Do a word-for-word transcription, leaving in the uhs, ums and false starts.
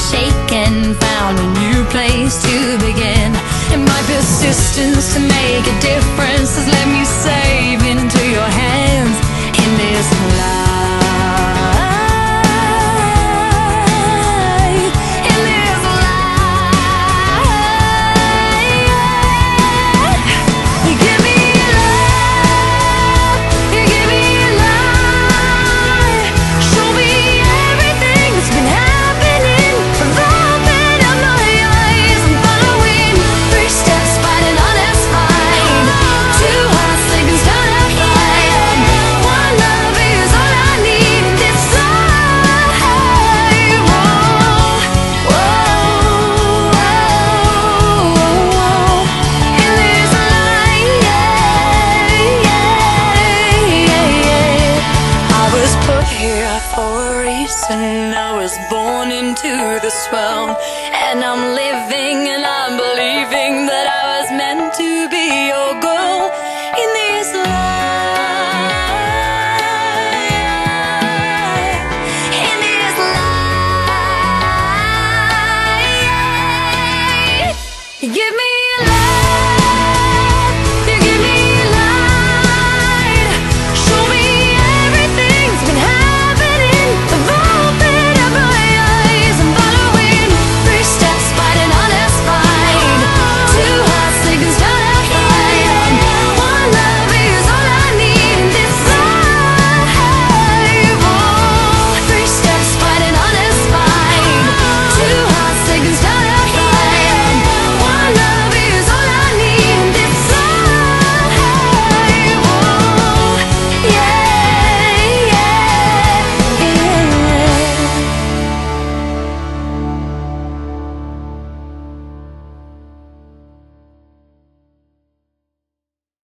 shaken, found a new place to begin. And my persistence to make a difference has led me safe into your hands in this life. I was born into this world, and I'm living and I'm believing.